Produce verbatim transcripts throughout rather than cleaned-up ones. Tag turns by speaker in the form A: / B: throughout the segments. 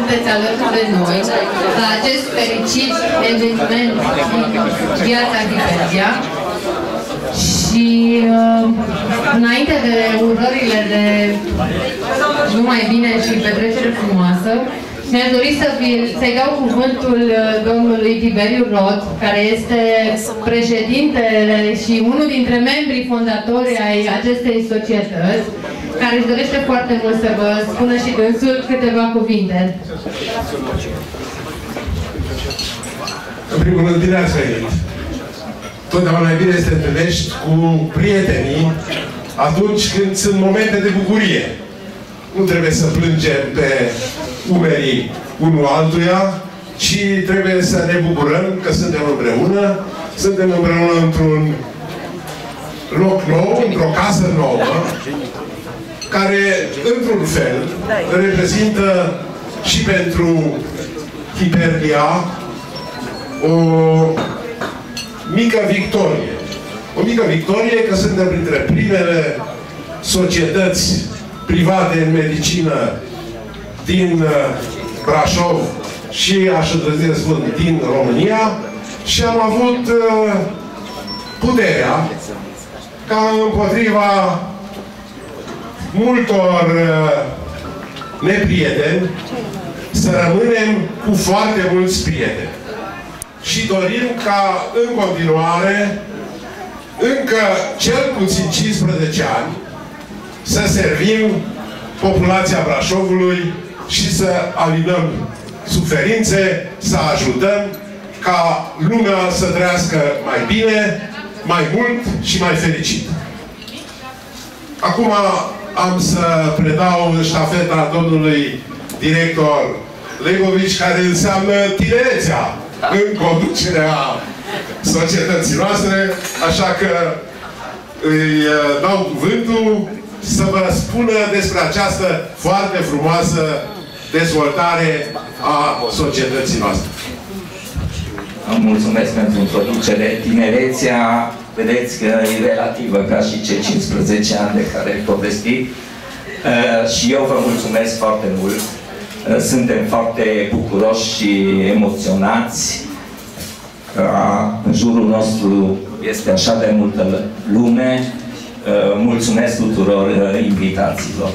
A: sunteți alături de noi la acest fericit eveniment din viața Hiperdia. Și uh, înainte de urările de numai bine și petrecere frumoasă, mi-aș dori să-i dau cuvântul domnului Tiberiu Rod, care este președintele și unul dintre membrii fondatori ai acestei societăți, care își dorește foarte mult să vă spună și dânsul câteva cuvinte.
B: În primul rând, bine ați venit! Totdeauna mai bine să te întâlnești cu prietenii atunci când sunt momente de bucurie. Nu trebuie să plângem pe umerii unul altuia, ci trebuie să ne bucurăm că suntem împreună, suntem împreună într-un loc nou, într-o casă nouă, care, într-un fel, reprezintă și pentru Hiperdia o mică victorie. O mică victorie că suntem printre primele societăți private în medicină din Brașov și, aș îndrăzni să spun, din România, și am avut uh, puterea ca împotriva multor uh, neprieteni să rămânem cu foarte mulți prieteni. Și dorim ca în continuare, încă cel puțin cincisprezece ani, să servim populația Brașovului și să alinăm suferințe, să ajutăm ca lumea să trăiască mai bine, mai mult și mai fericit. Acum am să predau ștafeta domnului director Legovici, care înseamnă tinerețea în conducerea societății noastre, așa că îi dau cuvântul să vă spună despre această foarte frumoasă dezvoltare a societății noastre.
C: Mulțumesc pentru introducere. Tinerețea, vedeți că e relativă, ca și cei cincisprezece ani de care ai povestit. Și eu vă mulțumesc foarte mult. Suntem foarte bucuroși și emoționați. În jurul nostru este așa de multă lume. Mulțumesc tuturor invitațiilor.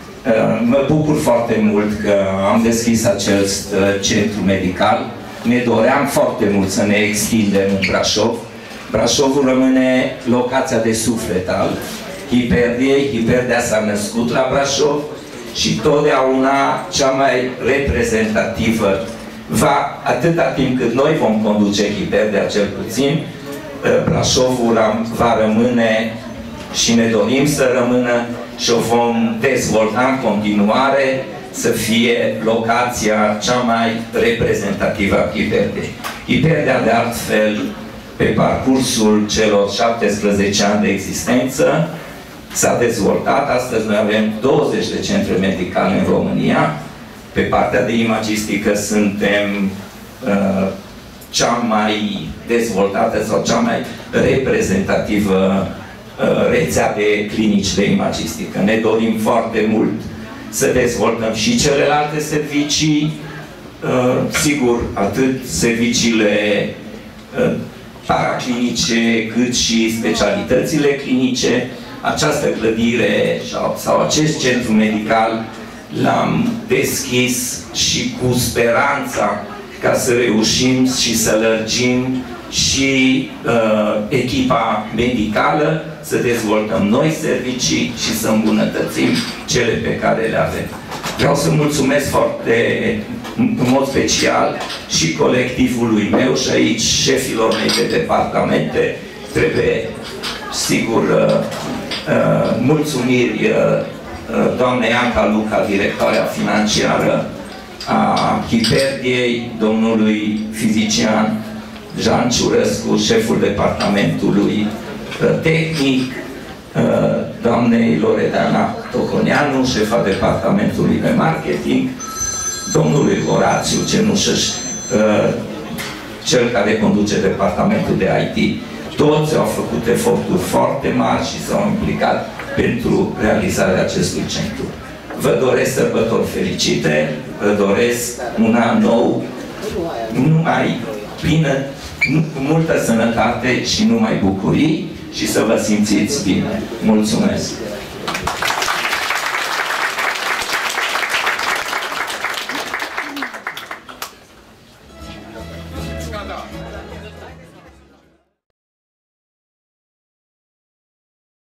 C: Mă bucur foarte mult că am deschis acest centru medical. Ne doream foarte mult să ne extindem în Brașov. Brașovul rămâne locația de suflet al Hiperdiei. Hiperdia s-a născut la Brașov și totdeauna cea mai reprezentativă va, atâta timp cât noi vom conduce Hiperdia, cel puțin, Brașovul va rămâne și ne dorim să rămână și o vom dezvolta în continuare să fie locația cea mai reprezentativă a Hiperdiei. Hiperdia, de altfel, pe parcursul celor șaptesprezece ani de existență, s-a dezvoltat. Astăzi noi avem douăzeci de centre medicale în România. Pe partea de imagistică suntem uh, cea mai dezvoltată sau cea mai reprezentativă uh, rețea de clinici de imagistică. Ne dorim foarte mult să dezvoltăm și celelalte servicii, uh, sigur, atât serviciile uh, paraclinice, cât și specialitățile clinice. Această clădire sau acest centru medical l-am deschis și cu speranța ca să reușim și să lărgim și uh, echipa medicală, să dezvoltăm noi servicii și să îmbunătățim cele pe care le avem. Vreau să mulțumesc foarte, în mod special, și colectivului meu și aici șefilor mei de departamente. Trebuie, sigur, uh, uh, mulțumiri uh, doamnei Anca Luca, directoarea financiară a Hiperdiei, domnului fizician Jean Ciurescu, șeful departamentului tehnic, doamnei Loredana Toconeanu, șefa departamentului de marketing, domnului Horațiu Cenușăș, cel care conduce departamentul de I T. Toți au făcut eforturi foarte mari și s-au implicat pentru realizarea acestui centru. Vă doresc sărbători fericite, vă doresc un an nou numai bine, cu multă sănătate și numai bucurii și să vă simțiți bine. Mulțumesc!
B: Da.